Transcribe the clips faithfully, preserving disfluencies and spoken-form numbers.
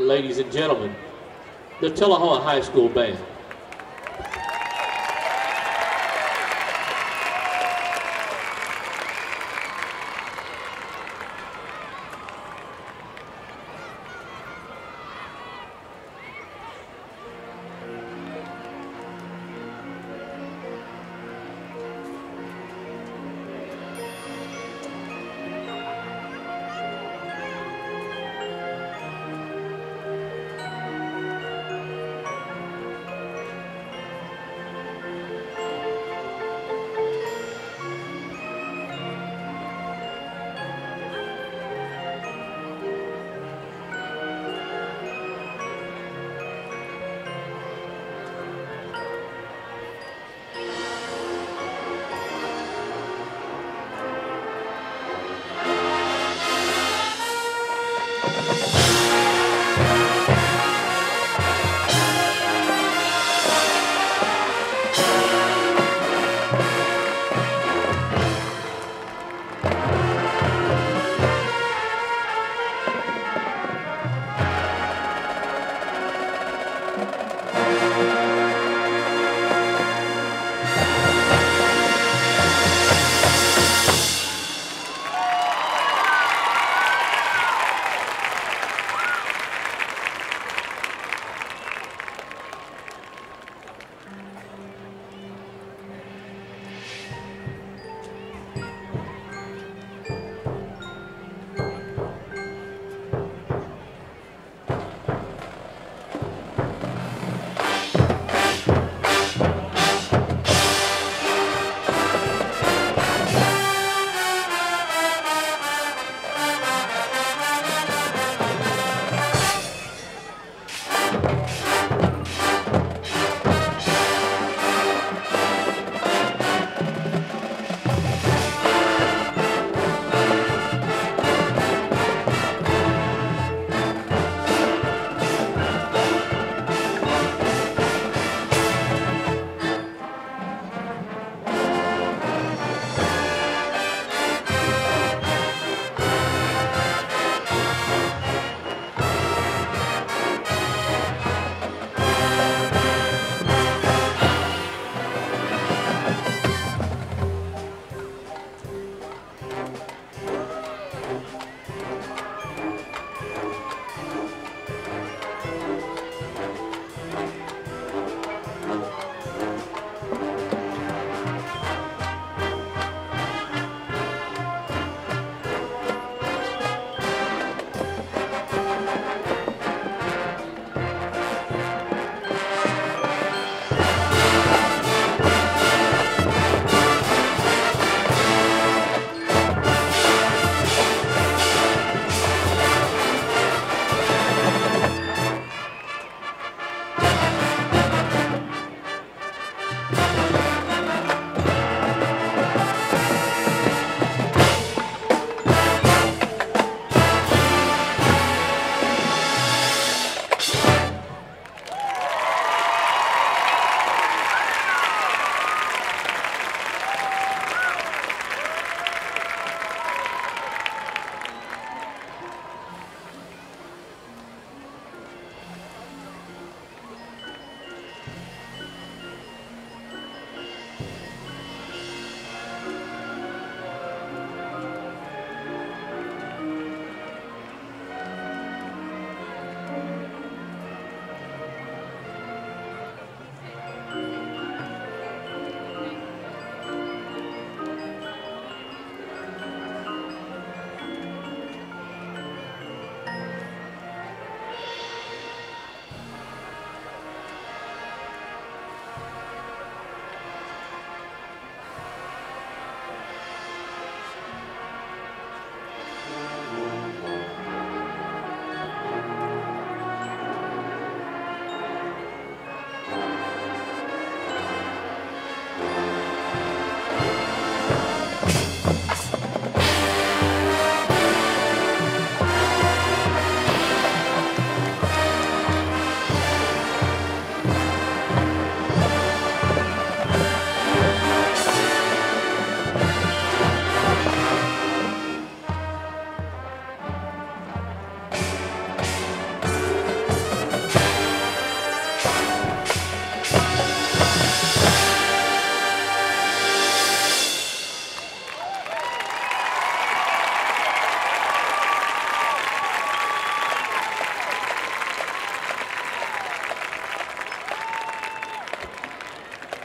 ladies and gentlemen, the Tullahoma High School Band.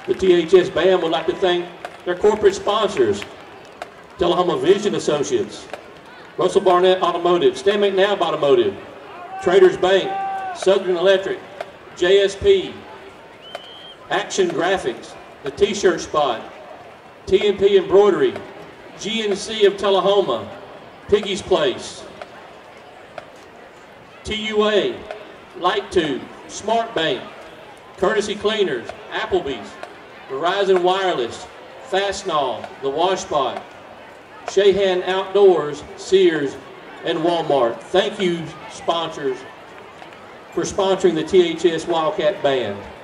The T H S Band would like to thank their corporate sponsors: Tullahoma Vision Associates, Russell Barnett Automotive, Stan McNabb Automotive, Traders Bank, Southern Electric, J S P, Action Graphics, The T-Shirt Spot, T and P Embroidery, G N C of Tullahoma, Piggy's Place, T U A, Light Tube, Smart Bank, Courtesy Cleaners, Applebee's, Verizon Wireless, Fastenal, The Wash Spot, Shahan Outdoors, Sears, and Walmart. Thank you, sponsors, for sponsoring the T H S Wildcat Band.